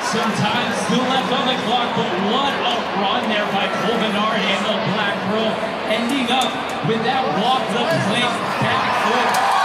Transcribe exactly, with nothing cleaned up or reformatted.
Some time still left on the clock, but what a run there by Colbinard and the Black Pearl, ending up with that walked up plank backflip.